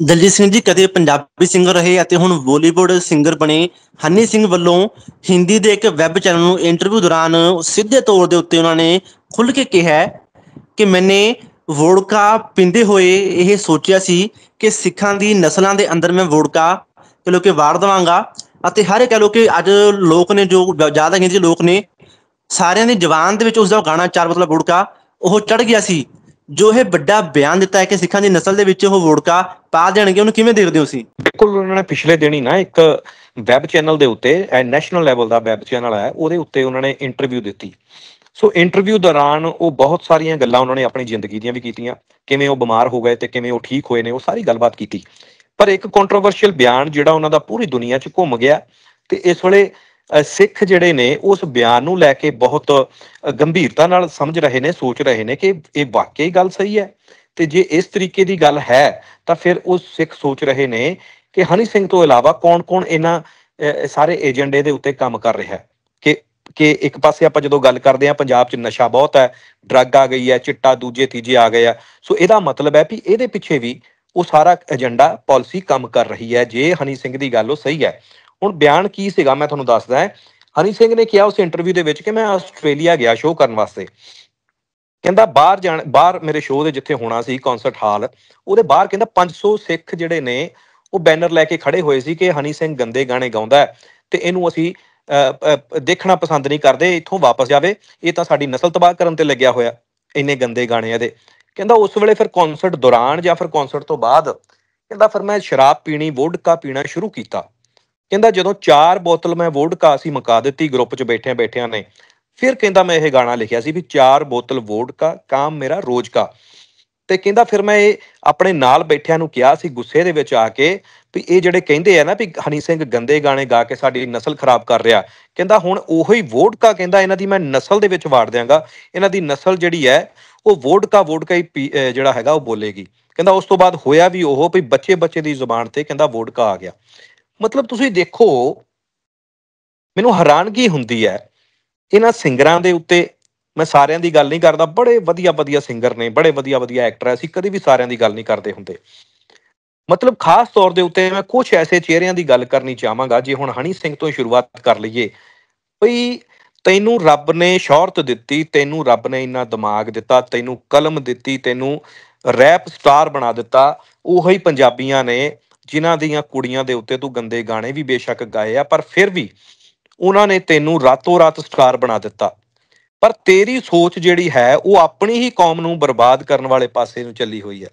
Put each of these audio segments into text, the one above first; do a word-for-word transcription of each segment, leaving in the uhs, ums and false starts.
ਦਲਜੀਤ ਸਿੰਘ ਜੀ ਕਦੇ ਪੰਜਾਬੀ ਸਿੰਗਰ ਰਹੇ ਅਤੇ ਹੁਣ ਬਾਲੀਵੁੱਡ ਸਿੰਗਰ ਬਣੇ। ਹਨੀ ਸਿੰਘ ਵੱਲੋਂ ਹਿੰਦੀ ਦੇ ਇੱਕ ਵੈੱਬ ਚੈਨਲ ਨੂੰ ਇੰਟਰਵਿਊ ਦੌਰਾਨ ਸਿੱਧੇ ਤੌਰ ਦੇ ਉੱਤੇ ਉਹਨਾਂ ਨੇ ਖੁੱਲ੍ਹ ਕੇ ਕਿਹਾ ਕਿ ਮੈਨੇ ਵੋਡਕਾ ਪੀਂਦੇ ਹੋਏ ਇਹ ਸੋਚਿਆ ਸੀ ਕਿ ਸਿੱਖਾਂ ਦੀ ਨਸਲਾਂ ਦੇ ਅੰਦਰ ਮੈਂ ਵੋਡਕਾ ਕਹਿ ਲਓ ਕਿ ਵਾੜ ਦੇਵਾਂਗਾ ਅਤੇ ਹਰ ਕਹਿ ਲਓ ਕਿ ਅੱਜ ਲੋਕ ਨੇ ਜੋ ਜ਼ਿਆਦਾ ਗਿਣਤੀ 'ਚ ਲੋਕ ਨੇ ਸਾਰਿਆਂ ਦੀ ਜ਼ੁਬਾਨ ਦੇ ਵਿੱਚ ਉਸਦਾ ਗਾਣਾ ਚਾਰ ਬੋਤਲਾਂ ਵੋਡਕਾ ਉਹ ਚੜ੍ਹ ਗਿਆ ਸੀ। ਜੋ ਇਹ ਵੱਡਾ ਬਿਆਨ ਦਿੱਤਾ ਹੈ ਕਿ ਸਿੱਖਾਂ ਦੀ ਨਸਲ ਦੇ ਵਿੱਚ ਉਹ ਵੋਡਕਾ ਪਾ ਦੇਣਗੇ, ਉਹਨੂੰ ਕਿਵੇਂ ਦੇਖਦੇ ਹੋ ਤੁਸੀਂ? ਬਿਲਕੁਲ, ਉਹਨਾਂ ਨੇ ਪਿਛਲੇ ਦਿਨ ਹੀ ਨਾ ਇੱਕ ਵੈਬ ਚੈਨਲ ਦੇ ਉੱਤੇ, ਨੈਸ਼ਨਲ ਲੈਵਲ ਦਾ ਵੈਬ ਚੈਨਲ ਹੈ, ਉਹਦੇ ਉੱਤੇ ਉਹਨਾਂ ਨੇ ਇੰਟਰਵਿਊ ਦਿੱਤੀ। ਸੋ ਇੰਟਰਵਿਊ ਦੌਰਾਨ ਉਹ ਬਹੁਤ ਸਾਰੀਆਂ ਗੱਲਾਂ ਉਹਨਾਂ ਨੇ ਆਪਣੀ ਜ਼ਿੰਦਗੀ ਦੀਆਂ ਵੀ ਕੀਤੀਆਂ, ਕਿਵੇਂ ਉਹ ਬਿਮਾਰ ਹੋ ਗਏ ਤੇ ਕਿਵੇਂ ਉਹ ਠੀਕ ਹੋਏ ਨੇ, ਉਹ ਸਾਰੀ ਗੱਲਬਾਤ ਕੀਤੀ। ਪਰ ਇੱਕ ਕੰਟਰੋਵਰਸ਼ੀਅਲ ਬਿਆਨ ਜਿਹੜਾ ਉਹਨਾਂ ਦਾ ਪੂਰੀ ਦੁਨੀਆ 'ਚ ਘੁੰਮ ਗਿਆ, ਤੇ ਇਸ ਵੇਲੇ ਅ, ਸਿੱਖ ਜਿਹੜੇ ਨੇ ਉਸ ਬਿਆਨ ਨੂੰ ਲੈ ਕੇ ਬਹੁਤ ਅ, ਗੰਭੀਰਤਾ ਨਾਲ ਸਮਝ ਰਹੇ ਨੇ, ਸੋਚ ਰਹੇ ਨੇ ਕਿ ਇਹ ਵਾਕਈ ਗੱਲ ਸਹੀ ਹੈ। ਤੇ ਜੇ ਇਸ ਤਰੀਕੇ ਦੀ ਗੱਲ ਹੈ ਤਾਂ ਫਿਰ ਉਹ ਸਿੱਖ ਸੋਚ ਰਹੇ ਨੇ ਕਿ ਹਨੀ ਸਿੰਘ ਤੋਂ ਇਲਾਵਾ ਕੌਣ-ਕੌਣ ਇਹਨਾਂ ਅ, ਸਾਰੇ ਏਜੰਡੇ ਦੇ ਉੱਤੇ ਕੰਮ ਕਰ ਰਿਹਾ ਹੈ। ਕਿ ਕਿ ਇੱਕ ਪਾਸੇ ਆਪਾਂ ਜਦੋਂ ਗੱਲ ਕਰਦੇ ਹਾਂ ਪੰਜਾਬ 'ਚ ਨਸ਼ਾ ਬਹੁਤ ਹੈ, ਡਰੱਗ ਆ ਗਈ ਹੈ, ਚਿੱਟਾ ਦੂਜੇ ਤੀਜੇ ਆ ਗਏ ਆ। ਸੋ ਇਹਦਾ ਮਤਲਬ ਹੈ ਵੀ ਇਹਦੇ ਪਿੱਛੇ ਵੀ ਉਹ ਸਾਰਾ ਏਜੰਡਾ ਪਾਲਿਸੀ ਕੰਮ ਕਰ ਰਹੀ ਹੈ, ਜੇ ਹਨੀ ਸਿੰਘ ਦੀ ਗੱਲ ਉਹ ਸਹੀ ਹੈ। ਹੁਣ ਬਿਆਨ ਕੀ ਸੀਗਾ ਮੈਂ ਤੁਹਾਨੂੰ ਦੱਸਦਾ ਹੈ। ਹਨੀ ਸਿੰਘ ਨੇ ਕਿਹਾ ਉਸ ਇੰਟਰਵਿਊ ਦੇ ਵਿੱਚ ਕਿ ਮੈਂ ਆਸਟ੍ਰੇਲੀਆ ਗਿਆ ਸ਼ੋਅ ਕਰਨ ਵਾਸਤੇ। ਕਹਿੰਦਾ ਬਾਹਰ ਜਾਣ ਬਾਹਰ ਮੇਰੇ ਸ਼ੋਅ ਦੇ ਜਿੱਥੇ ਹੋਣਾ ਸੀ ਕੌਂਸਰਟ ਹਾਲ, ਉਹਦੇ ਬਾਹਰ ਕਹਿੰਦਾ ਪੰਜ ਸੌ ਸਿੱਖ ਜਿਹੜੇ ਨੇ ਉਹ ਬੈਨਰ ਲੈ ਕੇ ਖੜੇ ਹੋਏ ਸੀ ਕਿ ਹਨੀ ਸਿੰਘ ਗੰਦੇ ਗਾਣੇ ਗਾਉਂਦਾ ਹੈ ਤੇ ਇਹਨੂੰ ਅਸੀਂ ਅਹ, ਅਹ, ਦੇਖਣਾ ਪਸੰਦ ਨਹੀਂ ਕਰਦੇ, ਇੱਥੋਂ ਵਾਪਸ ਜਾਵੇ, ਇਹ ਤਾਂ ਸਾਡੀ ਨਸਲ ਤਬਾਹ ਕਰਨ ਤੇ ਲੱਗਿਆ ਹੋਇਆ, ਇੰਨੇ ਗੰਦੇ ਗਾਣੇ ਇਹਦੇ। ਕਹਿੰਦਾ ਉਸ ਵੇਲੇ ਫਿਰ ਕੌਂਸਰਟ ਦੌਰਾਨ ਜਾਂ ਫਿਰ ਕੌਂਸਰਟ ਤੋਂ ਬਾਅਦ ਕਹਿੰਦਾ ਫਿਰ ਮੈਂ ਸ਼ਰਾਬ ਪੀਣੀ, ਵੋਡਕਾ ਪੀਣਾ ਸ਼ੁਰੂ ਕੀਤਾ। ਕਹਿੰਦਾ ਜਦੋਂ ਚਾਰ ਬੋਤਲ ਮੈਂ ਵੋਡਕਾ ਅਸੀਂ ਮੁਕਾ ਦਿੱਤੀ ਗਰੁੱਪ 'ਚ ਬੈਠਿਆਂ ਬੈਠਿਆਂ ਨੇ, ਫਿਰ ਕਹਿੰਦਾ ਮੈਂ ਇਹ ਗਾਣਾ ਲਿਖਿਆ ਸੀ ਵੀ ਚਾਰ ਬੋਤਲ ਵੋਡਕਾ ਕਾਮ ਮੇਰਾ ਰੋਜ਼ ਕਾ। ਤੇ ਕਹਿੰਦਾ ਫਿਰ ਮੈਂ ਇਹ ਆਪਣੇ ਨਾਲ ਬੈਠਿਆਂ ਨੂੰ ਕਿਹਾ ਸੀ ਗੁੱਸੇ ਦੇ ਵਿੱਚ ਆ ਕੇ ਵੀ ਇਹ ਜਿਹੜੇ ਕਹਿੰਦੇ ਆ ਨਾ ਵੀ ਹਨੀ ਸਿੰਘ ਗੰਦੇ ਗਾਣੇ ਗਾ ਕੇ ਸਾਡੀ ਨਸਲ ਖਰਾਬ ਕਰ ਰਿਹਾ, ਕਹਿੰਦਾ ਹੁਣ ਉਹੀ ਵੋਡਕਾ ਕਹਿੰਦਾ ਇਹਨਾਂ ਦੀ ਮੈਂ ਨਸਲ ਦੇ ਵਿੱਚ ਵਾੜ ਦਿਆਂਗਾ। ਇਹਨਾਂ ਦੀ ਨਸਲ ਜਿਹੜੀ ਹੈ ਉਹ ਵੋਡਕਾ ਵੋਡਕਾ ਹੀ ਪੀ ਅਹ ਜਿਹੜਾ ਹੈਗਾ ਉਹ ਬੋਲੇਗੀ। ਕਹਿੰਦਾ ਉਸ ਤੋਂ ਬਾਅਦ ਹੋਇਆ ਵੀ ਉਹ ਵੀ ਬੱਚੇ ਬੱਚੇ ਦੀ ਜ਼ੁਬਾਨ ਤੇ ਕਹਿੰਦਾ ਵੋਡਕਾ ਆ ਗਿਆ। ਮਤਲਬ ਤੁਸੀਂ ਦੇਖੋ, ਮੈਨੂੰ ਹੈਰਾਨਗੀ ਹੁੰਦੀ ਹੈ ਇਹਨਾਂ ਸਿੰਗਰਾਂ ਦੇ ਉੱਤੇ। ਮੈਂ ਸਾਰਿਆਂ ਦੀ ਗੱਲ ਨਹੀਂ ਕਰਦਾ, ਬੜੇ ਵਧੀਆ ਵਧੀਆ ਸਿੰਗਰ ਨੇ, ਬੜੇ ਵਧੀਆ ਵਧੀਆ ਐਕਟਰ ਹੈ, ਅਸੀਂ ਕਦੇ ਵੀ ਸਾਰਿਆਂ ਦੀ ਗੱਲ ਨਹੀਂ ਕਰਦੇ ਹੁੰਦੇ। ਮਤਲਬ ਖਾਸ ਤੌਰ ਦੇ ਉੱਤੇ ਮੈਂ ਕੁਛ ਐਸੇ ਚਿਹਰਿਆਂ ਦੀ ਗੱਲ ਕਰਨੀ ਚਾਹਾਂਗਾ। ਜੇ ਹੁਣ ਹਨੀ ਸਿੰਘ ਤੋਂ ਸ਼ੁਰੂਆਤ ਕਰ ਲਈਏ, ਬਈ ਤੈਨੂੰ ਰੱਬ ਨੇ ਸ਼ੌਹਰਤ ਦਿੱਤੀ, ਤੈਨੂੰ ਰੱਬ ਨੇ ਇੰਨਾ ਦਿਮਾਗ ਦਿੱਤਾ, ਤੈਨੂੰ ਕਲਮ ਦਿੱਤੀ, ਤੈਨੂੰ ਰੈਪ ਸਟਾਰ ਬਣਾ ਦਿੱਤਾ। ਉਹੀ ਪੰਜਾਬੀਆਂ ਨੇ ਜਿਨ੍ਹਾਂ ਦੀਆਂ ਕੁੜੀਆਂ ਦੇ ਉੱਤੇ ਤੂੰ ਗੰਦੇ ਗਾਣੇ ਵੀ ਬੇਸ਼ੱਕ ਗਾਏ ਆ, ਪਰ ਫਿਰ ਵੀ ਉਹਨਾਂ ਨੇ ਤੈਨੂੰ ਰਾਤੋਂ ਰਾਤ ਸਟਾਰ ਬਣਾ ਦਿੱਤਾ। ਪਰ ਤੇਰੀ ਸੋਚ ਜਿਹੜੀ ਹੈ ਉਹ ਆਪਣੀ ਹੀ ਕੌਮ ਨੂੰ ਬਰਬਾਦ ਕਰਨ ਵਾਲੇ ਪਾਸੇ ਨੂੰ ਚੱਲੀ ਹੋਈ ਹੈ।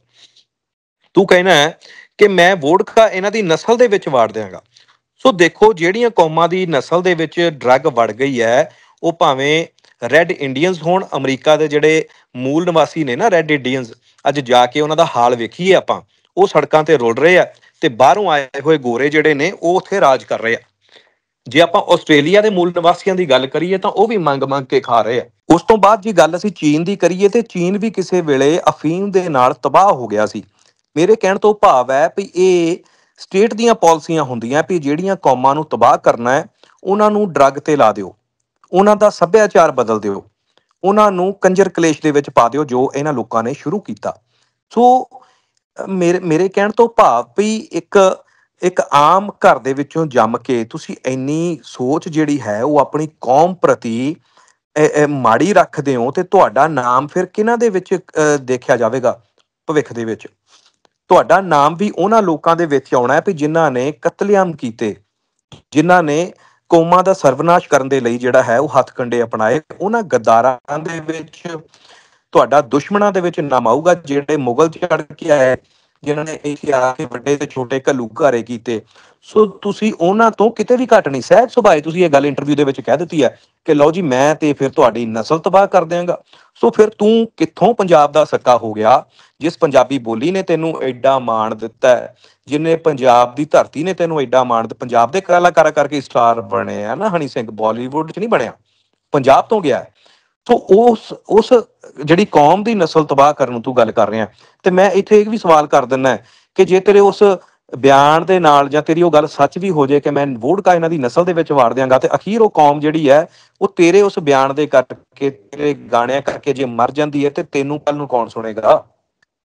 ਤੂੰ ਕਹਿਣਾ ਹੈ ਕਿ ਮੈਂ ਵੋਡਕਾ ਇਹਨਾਂ ਦੀ ਨਸਲ ਦੇ ਵਿੱਚ ਵਾੜ ਦਿਆਂਗਾ। ਸੋ ਦੇਖੋ, ਜਿਹੜੀਆਂ ਕੌਮਾਂ ਦੀ ਨਸਲ ਦੇ ਵਿੱਚ ਡਰੱਗ ਵੜ ਗਈ ਹੈ, ਉਹ ਭਾਵੇਂ ਰੈੱਡ ਇੰਡੀਅਨਸ ਹੋਣ, ਅਮਰੀਕਾ ਦੇ ਜਿਹੜੇ ਮੂਲ ਨਿਵਾਸੀ ਨੇ ਨਾ ਰੈੱਡ ਇੰਡੀਅਨਸ, ਅੱਜ ਜਾ ਕੇ ਉਹਨਾਂ ਦਾ ਹਾਲ ਵੇਖੀਏ ਆਪਾਂ, ਉਹ ਸੜਕਾਂ ਤੇ ਰੁਲ ਰਹੇ ਆ ਤੇ ਬਾਹਰੋਂ ਆਏ ਹੋਏ ਗੋਰੇ ਜਿਹੜੇ ਨੇ ਉਹ ਉੱਥੇ ਰਾਜ ਕਰ ਰਹੇ ਆ। ਜੇ ਆਪਾਂ ਆਸਟ੍ਰੇਲੀਆ ਦੇ ਮੂਲ ਨਿਵਾਸੀਆਂ ਦੀ ਗੱਲ ਕਰੀਏ ਤਾਂ ਉਹ ਵੀ ਮੰਗ ਮੰਗ ਕੇ ਖਾ ਰਹੇ ਆ। ਉਸ ਤੋਂ ਬਾਅਦ ਜੇ ਗੱਲ ਅਸੀਂ ਚੀਨ ਦੀ ਕਰੀਏ ਤੇ ਚੀਨ ਵੀ ਕਿਸੇ ਵੇਲੇ ਅਫੀਮ ਦੇ ਨਾਲ ਤਬਾਹ ਹੋ ਗਿਆ ਸੀ। ਮੇਰੇ ਕਹਿਣ ਤੋਂ ਭਾਵ ਹੈ ਵੀ ਇਹ ਸਟੇਟ ਦੀਆਂ ਪਾਲਿਸੀਆਂ ਹੁੰਦੀਆਂ ਵੀ ਜਿਹੜੀਆਂ ਕੌਮਾਂ ਨੂੰ ਤਬਾਹ ਕਰਨਾ ਹੈ ਉਹਨਾਂ ਨੂੰ ਡਰੱਗ ਤੇ ਲਾ ਦਿਓ, ਉਹਨਾਂ ਦਾ ਸੱਭਿਆਚਾਰ ਬਦਲ ਦਿਓ, ਉਹਨਾਂ ਨੂੰ ਕੰਜਰ ਕਲੇਸ਼ ਦੇ ਵਿੱਚ ਪਾ ਦਿਓ, ਜੋ ਇਹਨਾਂ ਲੋਕਾਂ ਨੇ ਸ਼ੁਰੂ ਕੀਤਾ। ਸੋ ਮੇਰੇ ਮੇਰੇ ਕਹਿਣ ਤੋਂ ਭਾਵ ਵੀ ਇੱਕ ਇੱਕ ਆਮ ਘਰ ਦੇ ਵਿੱਚੋਂ ਜੰਮ ਕੇ ਤੁਸੀਂ ਇੰਨੀ ਸੋਚ ਜਿਹੜੀ ਹੈ ਉਹ ਆਪਣੀ ਕੌਮ ਪ੍ਰਤੀ ਅ, ਅ, ਮਾੜੀ ਰੱਖਦੇ ਹੋ, ਤੇ ਤੁਹਾਡਾ ਨਾਮ ਫਿਰ ਕਿਹਨਾਂ ਦੇ ਵਿੱਚ ਅ, ਦੇਖਿਆ ਜਾਵੇਗਾ ਭਵਿੱਖ ਦੇ ਵਿੱਚ? ਤੁਹਾਡਾ ਨਾਮ ਵੀ ਉਹਨਾਂ ਲੋਕਾਂ ਦੇ ਵਿੱਚ ਆਉਣਾ ਹੈ ਵੀ ਜਿਨ੍ਹਾਂ ਨੇ ਕਤਲੇਆਮ ਕੀਤੇ, ਜਿਨ੍ਹਾਂ ਨੇ ਕੌਮਾਂ ਦਾ ਸਰਵਨਾਸ਼ ਕਰਨ ਦੇ ਲਈ ਜਿਹੜਾ ਹੈ ਉਹ ਹੱਥ ਕੰਡੇ ਅਪਣਾਏ। ਉਹਨਾਂ ਗੱਦਾਰਾਂ ਦੇ ਵਿੱਚ, ਤੁਹਾਡਾ ਦੁਸ਼ਮਣਾਂ ਦੇ ਵਿੱਚ ਨਾਮ ਆਊਗਾ, ਜਿਹੜੇ ਮੁਗਲ ਚੜ੍ਹ ਕੇ ਆਏ, ਜਿਨ੍ਹਾਂ ਨੇ ਇੱਥੇ ਆ ਕੇ ਵੱਡੇ ਤੇ ਛੋਟੇ ਘੱਲੂਘਾਰੇ ਕੀਤੇ। ਸੋ ਤੁਸੀਂ ਉਹਨਾਂ ਤੋਂ ਕਿਤੇ ਵੀ ਘੱਟ ਨਹੀਂ। ਸਹਿਜ ਸੁਭਾਏ ਤੁਸੀਂ ਇਹ ਗੱਲ ਇੰਟਰਵਿਊ ਦੇ ਵਿੱਚ ਕਹਿ ਦਿੱਤੀ ਹੈ ਕਿ ਲਓ ਜੀ ਮੈਂ ਤੇ ਫਿਰ ਤੁਹਾਡੀ ਨਸਲ ਤਬਾਹ ਕਰ ਦਿਆਂਗਾ। ਸੋ ਫਿਰ ਤੂੰ ਕਿੱਥੋਂ ਪੰਜਾਬ ਦਾ ਸਕਾ ਹੋ ਗਿਆ, ਜਿਸ ਪੰਜਾਬੀ ਬੋਲੀ ਨੇ ਤੈਨੂੰ ਐਡਾ ਮਾਣ ਦਿੱਤਾ ਹੈ, ਜਿਹਨੇ ਪੰਜਾਬ ਦੀ ਧਰਤੀ ਨੇ ਤੈਨੂੰ ਐਡਾ ਮਾਣ ਦਿੱਤਾ। ਪੰਜਾਬ ਦੇ ਕਲਾਕਾਰਾਂ ਕਰਕੇ ਸਟਾਰ ਬਣੇ ਆ ਨਾ ਹਨੀ ਸਿੰਘ, ਬਾਲੀਵੁੱਡ 'ਚ ਨਹੀਂ ਬਣਿਆ, ਪੰਜਾਬ ਤੋਂ ਗਿਆ। ਸੋ ਉਸ ਉਸ ਜਿਹੜੀ ਕੌਮ ਦੀ ਨਸਲ ਤਬਾਹ ਕਰਨ ਨੂੰ ਤੂੰ ਗੱਲ ਕਰ ਰਿਹਾ, ਤੇ ਮੈਂ ਇੱਥੇ ਇਹ ਵੀ ਸਵਾਲ ਕਰ ਦਿੰਦਾ ਕਿ ਜੇ ਤੇਰੇ ਉਸ ਬਿਆਨ ਦੇ ਨਾਲ ਜਾਂ ਤੇਰੀ ਉਹ ਗੱਲ ਸੱਚ ਵੀ ਹੋ ਜਾਏ ਕਿ ਮੈਂ ਵੋਡਕਾ ਇਹਨਾਂ ਦੀ ਨਸਲ ਦੇ ਵਿੱਚ ਵਾੜ ਦਿਆਂਗਾ, ਤੇ ਅਖੀਰ ਉਹ ਕੌਮ ਜਿਹੜੀ ਹੈ ਉਹ ਤੇਰੇ ਉਸ ਬਿਆਨ ਦੇ ਕਰਕੇ, ਤੇਰੇ ਗਾਣਿਆਂ ਕਰਕੇ ਜੇ ਮਰ ਜਾਂਦੀ ਹੈ ਤੇ ਤੈਨੂੰ ਕੱਲ ਨੂੰ ਕੌਣ ਸੁਣੇਗਾ?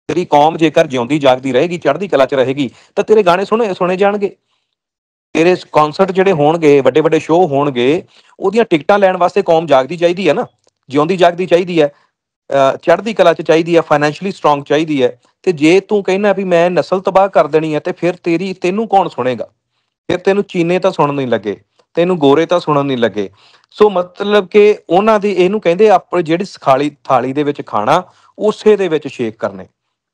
ਤੇਰੀ ਕੌਮ ਜੇਕਰ ਜਿਉਂਦੀ ਜਾਗਦੀ ਰਹੇਗੀ, ਚੜ੍ਹਦੀ ਕਲਾ 'ਚ ਰਹੇਗੀ, ਤਾਂ ਤੇਰੇ ਗਾਣੇ ਸੁਣੇ ਸੁਣੇ ਜਾਣਗੇ। ਤੇਰੇ ਕੌਂਸਰਟ ਜਿਹੜੇ ਹੋਣਗੇ, ਵੱਡੇ ਵੱਡੇ ਸ਼ੋਅ ਹੋਣਗੇ, ਉਹਦੀਆਂ ਟਿਕਟਾਂ ਲੈਣ ਵਾਸਤੇ ਕੌਮ ਜਾਗਦੀ ਚਾਹੀਦੀ ਹੈ ਨਾ, ਜਿਉਂਦੀ ਜਾਗਦੀ ਚਾਹੀਦੀ ਹੈ, ਅਹ ਚੜ੍ਹਦੀ ਕਲਾ 'ਚ ਚਾਹੀਦੀ ਹੈ, ਫਾਈਨੈਂਸ਼ਲੀ ਸਟਰੋਂਗ ਚਾਹੀਦੀ ਹੈ। ਤੇ ਜੇ ਤੂੰ ਕਹਿੰਦਾ ਵੀ ਮੈਂ ਨਸਲ ਤਬਾਹ ਕਰ ਦੇਣੀ ਹੈ, ਤੇ ਫਿਰ ਤੇਰੀ ਤੈਨੂੰ ਕੌਣ ਸੁਣੇਗਾ? ਫਿਰ ਤੈਨੂੰ ਚੀਨੇ ਤਾਂ ਸੁਣਨ ਨਹੀਂ ਲੱਗੇ, ਤੈਨੂੰ ਗੋਰੇ ਤਾਂ ਸੁਣਨ ਨਹੀਂ ਲੱਗੇ। ਸੋ ਮਤਲਬ ਕਿ ਉਹਨਾਂ ਦੀ ਇਹਨੂੰ ਕਹਿੰਦੇ ਆਪਣੀ ਜਿਹੜੀ ਥਾਲੀ ਥਾਲੀ ਦੇ ਵਿੱਚ ਖਾਣਾ, ਉਸੇ ਦੇ ਵਿੱਚ ਛੇਕ ਕਰਨੇ।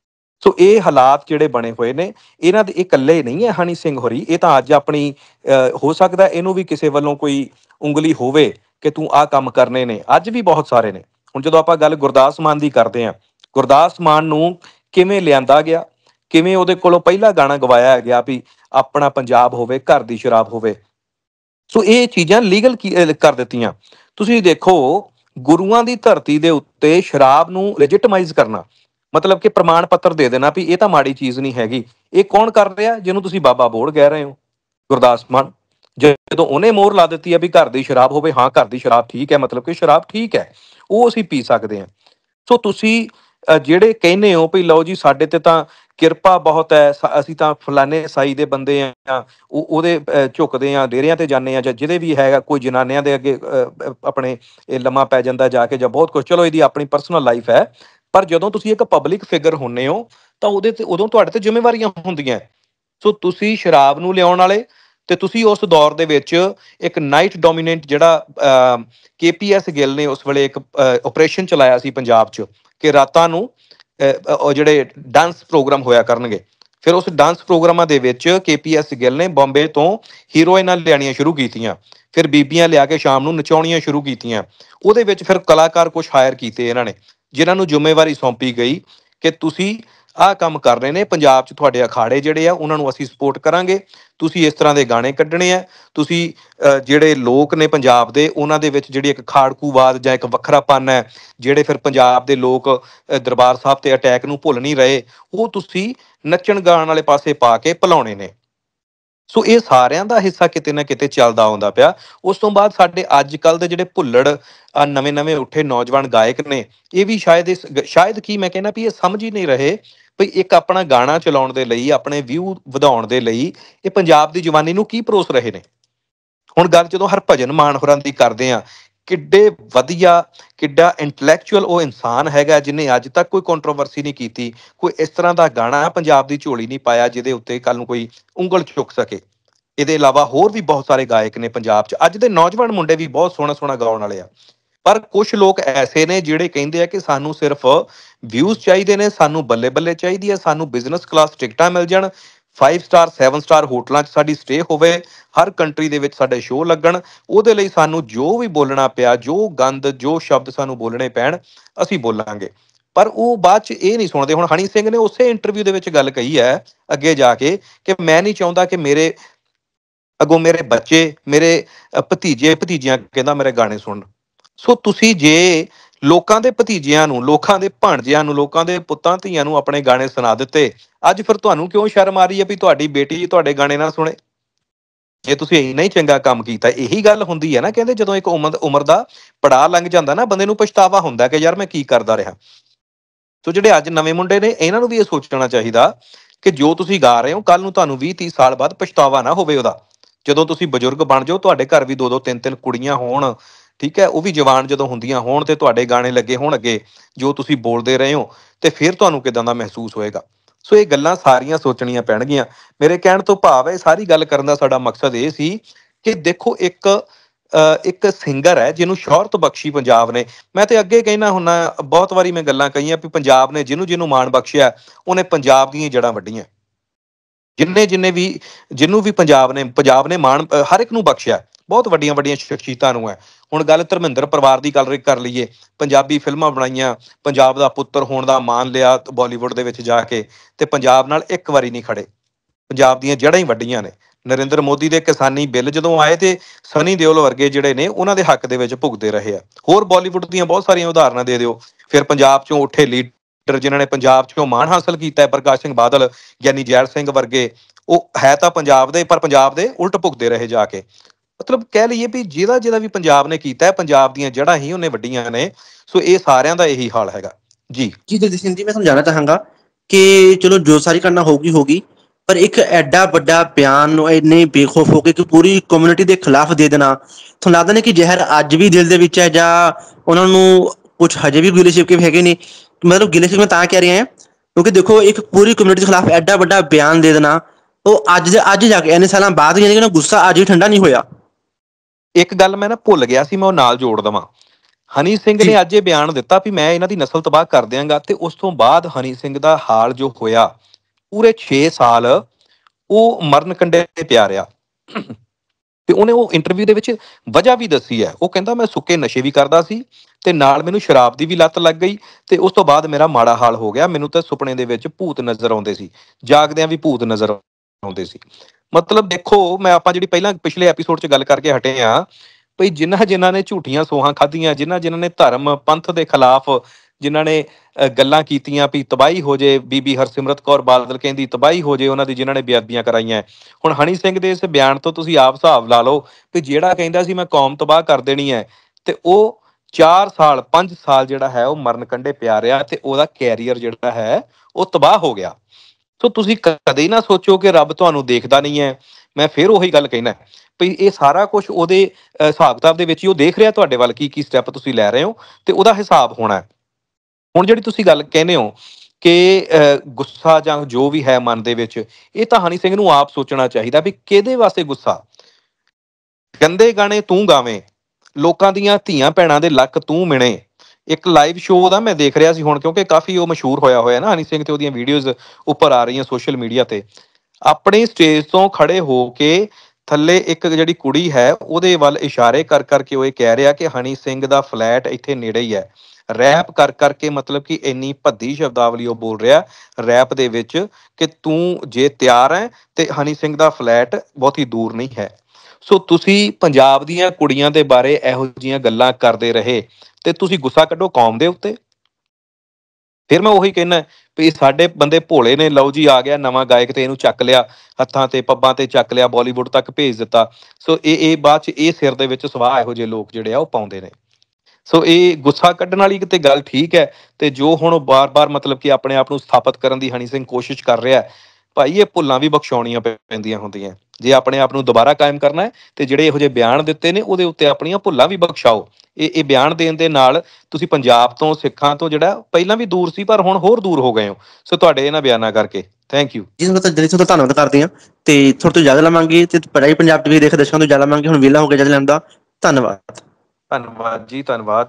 ਸੋ ਇਹ ਹਾਲਾਤ ਜਿਹੜੇ ਬਣੇ ਹੋਏ ਨੇ, ਇਹਨਾਂ ਦੇ ਇਕੱਲੇ ਨਹੀਂ ਹੈ ਹਨੀ ਸਿੰਘ ਹੋਰੀ, ਇਹ ਤਾਂ ਅੱਜ ਆਪਣੀ ਅਹ ਹੋ ਸਕਦਾ ਇਹਨੂੰ ਵੀ ਕਿਸੇ ਵੱਲੋਂ ਕੋਈ ਉਂਗਲੀ ਹੋਵੇ ਕਿ ਤੂੰ ਆਹ ਕੰਮ ਕਰਨੇ ਨੇ, ਅੱਜ ਵੀ ਬਹੁਤ ਸਾਰੇ ਨੇ। ਹੁਣ ਜਦੋਂ ਆਪਾਂ ਗੱਲ ਗੁਰਦਾਸ ਮਾਨ ਦੀ ਕਰਦੇ ਹਾਂ, ਗੁਰਦਾਸ ਮਾਨ ਨੂੰ ਕਿਵੇਂ ਲਿਆਂਦਾ ਗਿਆ, ਕਿਵੇਂ ਉਹਦੇ ਕੋਲੋਂ ਪਹਿਲਾ ਗਾਣਾ ਗਵਾਇਆ ਗਿਆ ਵੀ ਆਪਣਾ ਪੰਜਾਬ ਹੋਵੇ, ਘਰ ਦੀ ਸ਼ਰਾਬ ਹੋਵੇ। ਸੋ ਇਹ ਚੀਜ਼ਾਂ ਲੀਗਲ ਕਰ ਦਿੱਤੀਆਂ। ਤੁਸੀਂ ਦੇਖੋ, ਗੁਰੂਆਂ ਦੀ ਧਰਤੀ ਦੇ ਉੱਤੇ ਸ਼ਰਾਬ ਨੂੰ ਲੈਜਿਟਮਾਈਜ਼ ਕਰਨਾ, ਮਤਲਬ ਕਿ ਪ੍ਰਮਾਣ ਪੱਤਰ ਦੇ ਦੇਣਾ ਵੀ ਇਹ ਤਾਂ ਮਾੜੀ ਚੀਜ਼ ਨਹੀਂ ਹੈਗੀ। ਇਹ ਕੌਣ ਕਰ ਰਿਹਾ? ਜਿਹਨੂੰ ਤੁਸੀਂ ਬਾਬਾ ਬੋੜ ਕਹਿ ਰਹੇ ਹੋ, ਗੁਰਦਾਸ ਮਾਨ। ਜਦੋਂ ਉਹਨੇ ਮੋਹਰ ਲਾ ਦਿੱਤੀ ਹੈ ਵੀ ਘਰ ਦੀ ਸ਼ਰਾਬ ਹੋਵੇ, ਹਾਂ ਘਰ ਦੀ ਸ਼ਰਾਬ ਠੀਕ ਹੈ, ਮਤਲਬ ਕਿ ਸ਼ਰਾਬ ਠੀਕ ਹੈ, ਉਹ ਅਸੀਂ ਪੀ ਸਕਦੇ ਹਾਂ। ਸੋ ਤੁਸੀਂ ਅਹ ਜਿਹੜੇ ਕਹਿੰਦੇ ਹੋ ਵੀ ਲਓ ਜੀ ਸਾਡੇ ਤੇ ਤਾਂ ਕਿਰਪਾ ਬਹੁਤ ਹੈ, ਅਸੀਂ ਤਾਂ ਫਲਾਣੇ ਸਾਈ ਦੇ ਬੰਦੇ ਆ, ਉਹ ਉਹਦੇ ਅਹ ਝੁਕਦੇ ਆ, ਡੇਰਿਆਂ ਤੇ ਜਾਂਦੇ ਆ, ਜਾਂ ਜਿਹਦੇ ਵੀ ਹੈਗਾ, ਕੋਈ ਜਨਾਨਿਆਂ ਦੇ ਅੱਗੇ ਅਹ ਆਪਣੇ ਇਹ ਲੰਮਾ ਪੈ ਜਾਂਦਾ ਜਾ ਕੇ, ਜਾਂ ਬਹੁਤ ਕੁਛ। ਚਲੋ ਇਹਦੀ ਆਪਣੀ ਪਰਸਨਲ ਲਾਈਫ ਹੈ, ਪਰ ਜਦੋਂ ਤੁਸੀਂ ਇੱਕ ਪਬਲਿਕ ਫਿਗਰ ਹੁੰਦੇ ਹੋ ਤਾਂ ਉਹਦੇ ਤੇ ਉਦੋਂ ਤੁਹਾਡੇ ਤੇ ਜ਼ਿੰਮੇਵਾਰੀਆਂ ਹੁੰਦੀਆਂ। ਸੋ ਤੁਸੀਂ ਸ਼ਰਾਬ ਨੂੰ ਲਿਆਉਣ ਵਾਲੇ, ਤੇ ਤੁਸੀਂ ਉਸ ਦੌਰ ਦੇ ਵਿੱਚ ਇੱਕ ਨਾਈਟ ਡੋਮੀਨੈਂਟ ਜਿਹੜਾ ਕੇ ਪੀ ਐਸ ਗਿੱਲ ਨੇ ਉਸ ਵੇਲੇ ਇੱਕ ਆਪਰੇਸ਼ਨ ਚਲਾਇਆ ਸੀ ਪੰਜਾਬ 'ਚ, ਕਿ ਰਾਤਾਂ ਨੂੰ ਉਹ ਜਿਹੜੇ ਡਾਂਸ ਪ੍ਰੋਗਰਾਮ ਹੋਇਆ ਕਰਨਗੇ। ਫਿਰ ਉਸ ਡਾਂਸ ਪ੍ਰੋਗਰਾਮਾਂ ਦੇ ਵਿੱਚ ਕੇ ਪੀ ਐਸ ਗਿੱਲ ਨੇ ਬੰਬੇ ਤੋਂ ਹੀਰੋਇਨਾਂ ਲਿਆਉਣੀਆਂ ਸ਼ੁਰੂ ਕੀਤੀਆਂ, ਫਿਰ ਬੀਬੀਆਂ ਲਿਆ ਕੇ ਸ਼ਾਮ ਨੂੰ ਨਚਾਉਣੀਆਂ ਸ਼ੁਰੂ ਕੀਤੀਆਂ। ਉਹਦੇ ਵਿੱਚ ਫਿਰ ਕਲਾਕਾਰ ਕੁਛ ਹਾਇਰ ਕੀਤੇ ਇਹਨਾਂ ਨੇ, ਜਿਨ੍ਹਾਂ ਨੂੰ ਜ਼ਿੰਮੇਵਾਰੀ ਸੌਂਪੀ ਗਈ ਕਿ ਤੁਸੀਂ ਆਹ ਕੰਮ ਕਰ ਰਹੇ ਨੇ, ਪੰਜਾਬ 'ਚ ਤੁਹਾਡੇ ਅਖਾੜੇ ਜਿਹੜੇ ਆ ਉਹਨਾਂ ਨੂੰ ਅਸੀਂ ਸਪੋਰਟ ਕਰਾਂਗੇ, ਤੁਸੀਂ ਇਸ ਤਰ੍ਹਾਂ ਦੇ ਗਾਣੇ ਕੱਢਣੇ ਆ, ਤੁਸੀਂ ਜਿਹੜੇ ਲੋਕ ਨੇ ਪੰਜਾਬ ਦੇ, ਉਹਨਾਂ ਦੇ ਵਿੱਚ ਜਿਹੜੀ ਇੱਕ ਖਾੜਕੂਵਾਦ ਜਾਂ ਇੱਕ ਵੱਖਰਾਪਨ ਹੈ, ਜਿਹੜੇ ਫਿਰ ਪੰਜਾਬ ਦੇ ਲੋਕ ਦਰਬਾਰ ਸਾਹਿਬ ਤੇ ਅਟੈਕ ਨੂੰ ਭੁੱਲ ਨਹੀਂ ਰਹੇ, ਉਹ ਤੁਸੀਂ ਨੱਚਣ ਗਾਣ ਵਾਲੇ ਪਾਸੇ ਪਾ ਕੇ ਭੁਲਾਉਣੇ ਨੇ। ਸੋ ਇਹ ਸਾਰਿਆਂ ਦਾ ਹਿੱਸਾ ਕਿਤੇ ਨਾ ਕਿਤੇ ਚੱਲਦਾ ਆਉਂਦਾ ਪਿਆ। ਉਸ ਤੋਂ ਬਾਅਦ ਸਾਡੇ ਅੱਜ ਕੱਲ੍ਹ ਦੇ ਜਿਹੜੇ ਭੁੱਲੜ ਆ ਨਵੇਂ ਨਵੇਂ ਉੱਠੇ ਨੌਜਵਾਨ ਗਾਇਕ ਨੇ, ਇਹ ਵੀ ਸ਼ਾਇਦ ਇਸ ਸ਼ਾਇਦ ਕੀ ਮੈਂ ਕਹਿੰਦਾ ਵੀ ਇਹ ਸਮਝ ਹੀ ਨਹੀਂ ਰਹੇ ਵੀ ਇੱਕ ਆਪਣਾ ਗਾਣਾ ਚਲਾਉਣ ਦੇ ਲਈ, ਆਪਣੇ ਵਿਊ ਵਧਾਉਣ ਦੇ ਲਈ ਇਹ ਪੰਜਾਬ ਦੀ ਜਵਾਨੀ ਨੂੰ ਕੀ ਪਰੋਸ ਰਹੇ ਨੇ। ਹੁਣ ਗੱਲ ਜਦੋਂ ਹਰਭਜਨ ਮਾਨ ਹੋਰਾਂ ਦੀ ਕਰਦੇ ਆ, ਕਿੱਡੇ ਵਧੀਆ, ਕਿੱਡਾ ਇੰਟਲੈਕਚੁਅਲ ਉਹ ਇਨਸਾਨ ਹੈਗਾ, ਜਿਹਨੇ ਅੱਜ ਤੱਕ ਕੋਈ ਕੰਟਰੋਵਰਸੀ ਨਹੀਂ ਕੀਤੀ, ਕੋਈ ਇਸ ਤਰ੍ਹਾਂ ਦਾ ਗਾਣਾ ਪੰਜਾਬ ਦੀ ਝੋਲੀ ਨਹੀਂ ਪਾਇਆ ਜਿਹਦੇ ਉੱਤੇ ਕੱਲ ਨੂੰ ਕੋਈ ਉਂਗਲ ਚੁੱਕ ਸਕੇ। ਇਹਦੇ ਇਲਾਵਾ ਹੋਰ ਵੀ ਬਹੁਤ ਸਾਰੇ ਗਾਇਕ ਨੇ ਪੰਜਾਬ 'ਚ, ਅੱਜ ਦੇ ਨੌਜਵਾਨ ਮੁੰਡੇ ਵੀ ਬਹੁਤ ਸੋਹਣਾ ਸੋਹਣਾ ਗਾਉਣ ਵਾਲੇ ਆ। ਪਰ ਕੁਛ ਲੋਕ ਐਸੇ ਨੇ ਜਿਹੜੇ ਕਹਿੰਦੇ ਆ ਕਿ ਸਾਨੂੰ ਸਿਰਫ ਵਿਊਜ਼ ਚਾਹੀਦੇ ਨੇ, ਸਾਨੂੰ ਬੱਲੇ ਬੱਲੇ ਚਾਹੀਦੀ ਹੈ, ਸਾਨੂੰ ਬਿਜ਼ਨਸ ਕਲਾਸ ਟਿਕਟਾਂ ਮਿਲ ਜਾਣ, ਫਾਈਵ ਸਟਾਰ ਸੈਵਨ ਸਟਾਰ ਹੋਟਲਾਂ 'ਚ ਸਾਡੀ ਸਟੇ ਹੋਵੇ, ਹਰ ਕੰਟਰੀ ਦੇ ਵਿੱਚ ਸਾਡੇ ਸ਼ੋਅ ਲੱਗਣ, ਉਹਦੇ ਲਈ ਸਾਨੂੰ ਜੋ ਵੀ ਬੋਲਣਾ ਪਿਆ, ਜੋ ਗੰਦ ਜੋ ਸ਼ਬਦ ਸਾਨੂੰ ਬੋਲਣੇ ਪੈਣ, ਅਸੀਂ ਬੋਲਾਂਗੇ। ਪਰ ਉਹ ਬਾਅਦ 'ਚ ਇਹ ਨਹੀਂ ਸੁਣਦੇ। ਹੁਣ ਹਨੀ ਸਿੰਘ ਨੇ ਉਸੇ ਇੰਟਰਵਿਊ ਦੇ ਵਿੱਚ ਗੱਲ ਕਹੀ ਹੈ ਅੱਗੇ ਜਾ ਕੇ ਕਿ ਮੈਂ ਨਹੀਂ ਚਾਹੁੰਦਾ ਕਿ ਮੇਰੇ ਅੱਗੋਂ ਮੇਰੇ ਬੱਚੇ, ਮੇਰੇ ਭਤੀਜੇ ਭਤੀਜੀਆਂ ਕਹਿੰਦਾ ਮੇਰੇ ਗਾਣੇ ਸੁਣਨ। ਸੋ ਤੁਸੀਂ ਜੇ ਲੋਕਾਂ ਦੇ ਭਤੀਜਿਆਂ ਨੂੰ, ਲੋਕਾਂ ਦੇ ਭਾਣਜਿਆਂ ਨੂੰ, ਲੋਕਾਂ ਦੇ ਪੁੱਤਾਂ ਧੀਆਂ ਨੂੰ ਆਪਣੇ ਗਾਣੇ ਸੁਣਾ ਦਿੱਤੇ, ਅੱਜ ਫਿਰ ਤੁਹਾਨੂੰ ਕਿਉਂ ਸ਼ਰਮ ਆ ਰਹੀ ਹੈ ਵੀ ਤੁਹਾਡੀ ਬੇਟੀ ਤੁਹਾਡੇ ਗਾਣੇ ਨਾ ਸੁਣੇ? ਜੇ ਤੁਸੀਂ ਇੰਨਾ ਹੀ ਚੰਗਾ ਕੰਮ ਕੀਤਾ। ਇਹੀ ਗੱਲ ਹੁੰਦੀ ਹੈ ਨਾ, ਕਹਿੰਦੇ ਜਦੋਂ ਇੱਕ ਉਮਰ ਉਮਰ ਦਾ ਪੜਾਅ ਲੰਘ ਜਾਂਦਾ ਨਾ, ਬੰਦੇ ਨੂੰ ਪਛਤਾਵਾ ਹੁੰਦਾ ਕਿ ਯਾਰ ਮੈਂ ਕੀ ਕਰਦਾ ਰਿਹਾ। ਸੋ ਜਿਹੜੇ ਅੱਜ ਨਵੇਂ ਮੁੰਡੇ ਨੇ, ਇਹਨਾਂ ਨੂੰ ਵੀ ਇਹ ਸੋਚਣਾ ਚਾਹੀਦਾ ਕਿ ਜੋ ਤੁਸੀਂ ਗਾ ਰਹੇ ਹੋ, ਕੱਲ ਨੂੰ ਤੁਹਾਨੂੰ ਵੀਹ ਤੀਹ ਸਾਲ ਬਾਅਦ ਪਛਤਾਵਾ ਨਾ ਹੋਵੇ ਉਹਦਾ। ਜਦੋਂ ਤੁਸੀਂ ਬਜ਼ੁਰਗ ਬਣ ਜਾਓ, ਤੁਹਾਡੇ ਘਰ ਵੀ ਦੋ ਦੋ ਤਿੰਨ ਤਿੰਨ ਕੁੜੀਆਂ ਹੋਣ, ਠੀਕ ਹੈ, ਉਹ ਵੀ ਜਵਾਨ ਜਦੋਂ ਹੁੰਦੀਆਂ ਹੋਣ ਤੇ ਤੁਹਾਡੇ ਗਾਣੇ ਲੱਗੇ ਹੋਣ ਅੱਗੇ, ਜੋ ਤੁਸੀਂ ਬੋਲਦੇ ਰਹੇ ਹੋ, ਤੇ ਫਿਰ ਤੁਹਾਨੂੰ ਕਿਦਾਂ ਦਾ ਮਹਿਸੂਸ ਹੋਏਗਾ। ਸੋ ਇਹ ਗੱਲਾਂ ਸਾਰੀਆਂ ਸੋਚਣੀਆਂ ਪੈਣਗੀਆਂ। ਮੇਰੇ ਕਹਿਣ ਤੋਂ ਭਾਵ ਹੈ, ਸਾਰੀ ਗੱਲ ਕਰਨ ਦਾ ਸਾਡਾ ਮਕਸਦ ਇਹ ਸੀ ਕਿ ਦੇਖੋ ਇੱਕ ਇੱਕ ਸਿੰਗਰ ਹੈ ਜਿਹਨੂੰ ਸ਼ੋਹਰਤ ਬਖਸ਼ੀ ਪੰਜਾਬ ਨੇ। ਮੈਂ ਤੇ ਅੱਗੇ ਕਹਿਣਾ ਹੁੰਦਾ, ਬਹੁਤ ਵਾਰੀ ਮੈਂ ਗੱਲਾਂ ਕਹੀਆਂ ਵੀ ਪੰਜਾਬ ਨੇ ਜਿਹਨੂੰ ਜਿਹਨੂੰ ਮਾਣ ਬਖਸ਼ਿਆ, ਉਹਨੇ ਪੰਜਾਬ ਦੀਆਂ ਜੜ੍ਹਾਂ ਵੱਢੀਆਂ। ਜਿੰਨੇ ਜਿੰਨੇ ਵੀ ਜਿਹਨੂੰ ਵੀ ਪੰਜਾਬ ਨੇ ਪੰਜਾਬ ਨੇ ਮਾਣ ਹਰ ਇੱਕ ਨੂੰ ਬਖਸ਼ਿਆ, ਬਹੁਤ ਵੱਡੀਆਂ ਵੱਡੀਆਂ ਸ਼ਖਸੀਅਤਾਂ ਨੂੰ ਹੈ। ਹੁਣ ਗੱਲ ਧਰਮਿੰਦਰ ਪਰਿਵਾਰ ਦੀ ਗੱਲ ਕਰ ਲਈਏ, ਪੰਜਾਬੀ ਫਿਲਮਾਂ ਬਣਾਈਆਂ, ਪੰਜਾਬ ਦਾ ਪੁੱਤਰ ਹੋਣ ਦਾ ਮਾਣ ਲਿਆ ਬਾਲੀਵੁੱਡ ਦੇ ਵਿੱਚ ਜਾ ਕੇ, ਤੇ ਪੰਜਾਬ ਨਾਲ ਇੱਕ ਵਾਰੀ ਨਹੀਂ ਖੜੇ। ਪੰਜਾਬ ਦੀਆਂ ਜੜ੍ਹਾਂ ਹੀ ਵੱਡੀਆਂ ਨੇ। ਨਰਿੰਦਰ ਮੋਦੀ ਦੇ ਕਿਸਾਨੀ ਬਿੱਲ ਜਦੋਂ ਆਏ ਤੇ ਸਨੀ ਦਿਓਲ ਵਰਗੇ ਜਿਹੜੇ ਨੇ ਉਹਨਾਂ ਦੇ ਹੱਕ ਦੇ ਵਿੱਚ ਭੁਗਦੇ ਰਹੇ ਆ। ਹੋਰ ਬਾਲੀਵੁੱਡ ਦੀਆਂ ਬਹੁਤ ਸਾਰੀਆਂ ਉਦਾਹਰਨਾਂ ਦੇ ਦਿਓ। ਫਿਰ ਪੰਜਾਬ ਚੋਂ ਉੱਠੇ ਲੀਡਰ ਜਿਨ੍ਹਾਂ ਨੇ ਪੰਜਾਬ ਚੋਂ ਮਾਣ ਹਾਸਲ ਕੀਤਾ ਹੈ, ਪ੍ਰਕਾਸ਼ ਸਿੰਘ ਬਾਦਲ, ਗਿਆਨੀ ਜੈਲ ਸਿੰਘ ਵਰਗੇ, ਉਹ ਹੈ ਤਾਂ ਪੰਜਾਬ ਦੇ, ਪਰ ਪੰਜਾਬ ਦੇ ਉਲਟ ਭੁਗਦੇ ਰਹੇ ਜਾ ਕੇ। ਮਤਲਬ ਕਹਿ ਲਈਏ ਵੀ ਜਿਹਦਾ ਜਿਹਦਾ ਵੀ ਪੰਜਾਬ ਨੇ ਕੀਤਾ, ਪੰਜਾਬ ਦੀਆਂ ਜੜ੍ਹਾਂ ਹੀ ਉਹਨੇ ਵੱਡੀਆਂ ਨੇ। ਸੋ ਇਹ ਸਾਰਿਆਂ ਦਾ ਇਹੀ ਹਾਲ ਹੈਗਾ ਜੀ। ਜੀ ਦਿਲਜੀਤ ਸਿੰਘ ਜੀ, ਮੈਂ ਸਮਝਾਉਣਾ ਚਾਹਾਂਗਾ ਕਿ ਚਲੋ ਜੋ ਸਾਰੀ ਘਟਨਾ ਹੋਊਗੀ ਹੋਗੀ, ਪਰ ਇੱਕ ਐਡਾ ਵੱਡਾ ਬਿਆਨ ਇੰਨੇ ਬੇਖੌਫ ਹੋ ਕੇ ਕਿ ਪੂਰੀ ਕਮਿਊਨਿਟੀ ਦੇ ਖਿਲਾਫ ਦੇ ਦੇਣਾ, ਤੁਹਾਨੂੰ ਲੱਗਦਾ ਨਹੀਂ ਕਿ ਜ਼ਹਿਰ ਅੱਜ ਵੀ ਦਿਲ ਦੇ ਵਿੱਚ ਹੈ, ਜਾਂ ਉਹਨਾਂ ਨੂੰ ਕੁਛ ਹਜੇ ਵੀ ਗਿਲੇ ਸ਼ਿਕਵੇ ਹੈਗੇ ਨੇ? ਮਤਲਬ ਗਿਲੇ ਸ਼ਿਕਵੇ ਮੈਂ ਤਾਂ ਕਹਿ ਰਿਹਾ ਹਾਂ ਕਿਉਂਕਿ ਦੇਖੋ ਇੱਕ ਪੂਰੀ ਕਮਿਊਨਿਟੀ ਦੇ ਖਿਲਾਫ ਐਡਾ ਵੱਡਾ ਬਿਆਨ ਦੇ ਦੇਣਾ, ਉਹ ਅੱਜ ਦੇ ਅੱਜ ਜਾ ਕੇ ਇੰਨੇ ਸਾਲਾਂ ਬਾਅਦ ਯਾਨੀ ਕਿ ਉਹਨਾਂ ਗੁੱਸਾ ਅੱਜ ਵੀ ਠੰਡਾ ਨਹੀਂ ਹੋਇਆ। ਇੱਕ ਗੱਲ ਮੈਂ ਨਾ ਭੁੱਲ ਗਿਆ ਸੀ, ਮੈਂ ਉਹ ਨਾਲ ਜੋੜ ਦੇਵਾਂ। ਹਨੀ ਸਿੰਘ ਜੀ ਨੇ ਅੱਜ ਇਹ ਬਿਆਨ ਦਿੱਤਾ ਵੀ ਮੈਂ ਇਹਨਾਂ ਦੀ ਨਸਲ ਤਬਾਹ ਕਰ ਦਿਆਂਗਾ, ਤੇ ਉਸ ਤੋਂ ਬਾਅਦ ਹਨੀ ਸਿੰਘ ਦਾ ਹਾਲ ਜੋ ਹੋਇਆ, ਪੂਰੇ ਛੇ ਸਾਲ ਉਹ ਮਰਨ ਕੰਢੇ ਤੇ ਪਿਆ ਰਿਹਾ। ਤੇ ਉਹਨੇ ਉਹ ਇੰਟਰਵਿਊ ਦੇ ਵਿੱਚ ਵਜ੍ਹਾ ਵੀ ਦੱਸੀ ਹੈ। ਉਹ ਕਹਿੰਦਾ ਮੈਂ ਸੁੱਕੇ ਨਸ਼ੇ ਵੀ ਕਰਦਾ ਸੀ, ਤੇ ਨਾਲ ਮੈਨੂੰ ਸ਼ਰਾਬ ਦੀ ਵੀ ਲੱਤ ਲੱਗ ਗਈ, ਤੇ ਉਸ ਤੋਂ ਬਾਅਦ ਮੇਰਾ ਮਾੜਾ ਹਾਲ ਹੋ ਗਿਆ। ਮੈਨੂੰ ਤਾਂ ਸੁਪਨੇ ਦੇ ਵਿੱਚ ਭੂਤ ਨਜ਼ਰ ਆਉਂਦੇ ਸੀ, ਜਾਗਦਿਆਂ ਵੀ ਭੂਤ ਨਜ਼ਰ ਆਉਂਦੇ ਸੀ। ਮਤਲਬ ਦੇਖੋ, ਮੈਂ ਆਪਾਂ ਜਿਹੜੀ ਪਹਿਲਾਂ ਪਿਛਲੇ ਐਪੀਸੋਡ 'ਚ ਗੱਲ ਕਰਕੇ ਹਟੇ ਹਾਂ, ਭਈ ਜਿਨ੍ਹਾਂ ਜਿਨ੍ਹਾਂ ਨੇ ਝੂਠੀਆਂ ਸੋਹਾਂ ਖਾਧੀਆਂ, ਜਿਨ੍ਹਾਂ ਜਿਨ੍ਹਾਂ ਨੇ ਧਰਮ ਪੰਥ ਦੇ ਖਿਲਾਫ ਜਿਨ੍ਹਾਂ ਨੇ ਅ, ਗੱਲਾਂ ਕੀਤੀਆਂ ਵੀ ਤਬਾਹੀ ਹੋ ਜੇ, ਬੀਬੀ ਹਰਸਿਮਰਤ ਕੌਰ ਬਾਦਲ ਕਹਿੰਦੀ ਤਬਾਹੀ ਹੋ ਜੇ ਉਹਨਾਂ ਦੀ, ਜਿਨ੍ਹਾਂ ਨੇ ਬੇਅਦਬੀਆਂ ਕਰਾਈਆਂ। ਹੁਣ ਹਨੀ ਸਿੰਘ ਦੇ ਇਸ ਬਿਆਨ ਤੋਂ ਤੁਸੀਂ ਆਪ ਹਿਸਾਬ ਲਾ ਲਓ ਵੀ ਜਿਹੜਾ ਕਹਿੰਦਾ ਸੀ ਮੈਂ ਕੌਮ ਤਬਾਹ ਕਰ ਦੇਣੀ ਹੈ, ਤੇ ਉਹ ਚਾਰ ਸਾਲ ਪੰਜ ਸਾਲ ਜਿਹੜਾ ਹੈ ਉਹ ਮਰਨ ਕੰਢੇ ਪਿਆ ਰਿਹਾ, ਤੇ ਉਹਦਾ ਕੈਰੀਅਰ ਜਿਹੜਾ ਹੈ ਉਹ ਤਬਾਹ ਹੋ ਗਿਆ। ਸੋ ਤੁਸੀਂ ਕਦੇ ਨਾ ਸੋਚੋ ਕਿ ਰੱਬ ਤੁਹਾਨੂੰ ਦੇਖਦਾ ਨਹੀਂ ਹੈ। ਮੈਂ ਫਿਰ ਉਹੀ ਗੱਲ ਕਹਿਣਾ ਵੀ ਇਹ ਸਾਰਾ ਕੁਝ ਉਹਦੇ ਅ, ਹਿਸਾਬ ਕਿਤਾਬ ਦੇ ਵਿੱਚ ਹੀ ਉਹ ਦੇਖ ਰਿਹਾ ਤੁਹਾਡੇ ਵੱਲ, ਕੀ ਕੀ ਸਟੈਪ ਤੁਸੀਂ ਲੈ ਰਹੇ ਹੋ, ਤੇ ਉਹਦਾ ਹਿਸਾਬ ਹੋਣਾ। ਹੁਣ ਜਿਹੜੀ ਤੁਸੀਂ ਗੱਲ ਕਹਿੰਦੇ ਹੋ ਕਿ ਅ, ਗੁੱਸਾ ਜਾਂ ਜੋ ਵੀ ਹੈ ਮਨ ਦੇ ਵਿੱਚ, ਇਹ ਤਾਂ ਹਨੀ ਸਿੰਘ ਨੂੰ ਆਪ ਸੋਚਣਾ ਚਾਹੀਦਾ ਵੀ ਕਿਹਦੇ ਵਾਸਤੇ ਗੁੱਸਾ। ਗੰਦੇ ਗਾਣੇ ਤੂੰ ਗਾਵੇਂ, ਲੋਕਾਂ ਦੀਆਂ ਧੀਆਂ ਭੈਣਾਂ ਦੇ ਲੱਕ ਤੂੰ ਮਿਣੇ। ਇੱਕ ਲਾਈਵ ਸ਼ੋਅ ਦਾ ਮੈਂ ਦੇਖ ਰਿਹਾ ਸੀ ਹੁਣ, ਕਿਉਂਕਿ ਕਾਫੀ ਉਹ ਮਸ਼ਹੂਰ ਹੋਇਆ ਹੋਇਆ ਨਾ ਹਨੀ ਸਿੰਘ, ਤੇ ਉਹਦੀਆਂ ਵੀਡੀਓਜ਼ ਉੱਪਰ ਆ ਰਹੀਆਂ ਸੋਸ਼ਲ ਮੀਡੀਆ ਤੇ। ਆਪਣੀ ਸਟੇਜ ਤੋਂ ਖੜੇ ਹੋ ਕੇ ਥੱਲੇ ਇੱਕ ਜਿਹੜੀ ਕੁੜੀ ਹੈ ਉਹਦੇ ਵੱਲ ਇਸ਼ਾਰੇ ਕਰ ਕਰਕੇ ਉਹ ਇਹ ਕਹਿ ਰਿਹਾ ਕਿ ਹਨੀ ਸਿੰਘ ਦਾ ਫਲੈਟ ਇੱਥੇ ਨੇੜੇ ਹੀ ਹੈ। ਰੈਪ ਕਰ ਕਰਕੇ, ਮਤਲਬ ਕਿ ਇੰਨੀ ਭੱਦੀ ਸ਼ਬਦਾਵਲੀ ਉਹ ਬੋਲ ਰਿਹਾ ਰੈਪ ਦੇ ਵਿੱਚ ਕਿ ਤੂੰ ਜੇ ਤਿਆਰ ਹੈ ਤੇ ਹਨੀ ਸਿੰਘ ਦਾ ਫਲੈਟ ਬਹੁਤੀ ਦੂਰ ਨਹੀਂ ਹੈ। ਸੋ ਤੁਸੀਂ ਪੰਜਾਬ ਦੀਆਂ ਕੁੜੀਆਂ ਦੇ ਬਾਰੇ ਇਹੋ ਜਿਹੀਆਂ ਗੱਲਾਂ ਕਰਦੇ ਰਹੇ, ਤੇ ਤੁਸੀਂ ਗੁੱਸਾ ਕੱਢੋ ਕੌਮ ਦੇ ਉੱਤੇ। ਫਿਰ ਮੈਂ ਉਹੀ ਕਹਿਣਾ ਵੀ ਸਾਡੇ ਬੰਦੇ ਭੋਲੇ ਨੇ, ਲਓ ਜੀ ਆ ਗਿਆ ਨਵਾਂ ਗਾਇਕ, ਤੇ ਇਹਨੂੰ ਚੱਕ ਲਿਆ ਹੱਥਾਂ ਤੇ ਪੱਬਾਂ ਤੇ ਚੱਕ ਲਿਆ, ਬਾਲੀਵੁੱਡ ਤੱਕ ਭੇਜ ਦਿੱਤਾ। ਸੋ ਇਹ ਇਹ ਬਾਅਦ 'ਚ ਇਹ ਸਿਰ ਦੇ ਵਿੱਚ ਸਵਾਹ ਇਹੋ ਜਿਹੇ ਲੋਕ ਜਿਹੜੇ ਆ ਉਹ ਪਾਉਂਦੇ ਨੇ। ਸੋ ਇਹ ਗੁੱਸਾ ਕੱਢਣ ਵਾਲੀ ਕਿਤੇ ਗੱਲ ਠੀਕ ਹੈ, ਤੇ ਜੋ ਹੁਣ ਉਹ ਬਾਰ-ਬਾਰ ਮਤਲਬ ਕਿ ਆਪਣੇ ਆਪ ਨੂੰ ਸਥਾਪਿਤ ਕਰਨ ਦੀ ਹਨੀ ਸਿੰਘ ਕੋਸ਼ਿਸ਼ ਕਰ ਰਿਹਾ, ਭਾਈ ਇਹ ਭੁੱਲਾਂ ਵੀ ਬਖਸ਼ਾਉਣੀਆਂ ਪੈ- ਪੈਂਦੀਆਂ ਹੁੰਦੀਆਂ ਜੇ ਆਪਣੇ ਆਪ ਨੂੰ ਦੁਬਾਰਾ ਕਾਇਮ ਕਰਨਾ ਹੈ। ਤੇ ਜਿਹੜੇ ਇਹੋ ਜਿਹੇ ਬਿਆਨ ਦਿੱਤੇ ਨੇ ਉਹਦੇ ਉੱਤੇ ਆਪਣੀਆਂ ਭੁੱਲਾਂ ਵੀ ਬਖਸ਼ਾਓ। ਇਹ ਇਹ ਬਿਆਨ ਦੇਣ ਦੇ ਨਾਲ ਤੁਸੀਂ ਪੰਜਾਬ ਤੋਂ, ਸਿੱਖਾਂ ਤੋਂ ਜਿਹੜਾ ਪਹਿਲਾਂ ਵੀ ਦੂਰ ਸੀ, ਪਰ ਹੁਣ ਹੋਰ ਦੂਰ ਹੋ ਗਏ ਹੋ। ਸੋ ਤੁਹਾਡੇ ਇਹਨਾਂ ਬਿਆਨਾਂ ਕਰਕੇ ਥੈਂਕ ਯੂ। ਜੀ ਤੁਹਾਨੂੰ ਦਿਲ ਤੋਂ ਧੰਨਵਾਦ ਕਰਦੇ ਹਾਂ, ਤੇ ਥੋੜੇ ਤੋਂ ਜ਼ਿਆਦਾ ਲਵਾਂਗੇ, ਤੇ ਪੜ੍ਹਾਈ ਪੰਜਾਬ ਟੀ ਵੀ ਦੇਖ ਦਰਸ਼ਕਾਂ ਤੋਂ ਜ਼ਿਆਦਾ ਲਵਾਂਗੇ। ਹੁਣ ਵਿਹਲਾ ਹੋ ਕੇ ਜਦ ਲੈਂਦਾ, ਧੰਨਵਾਦ। ਧੰਨਵਾਦ ਜੀ, ਧੰਨਵਾਦ।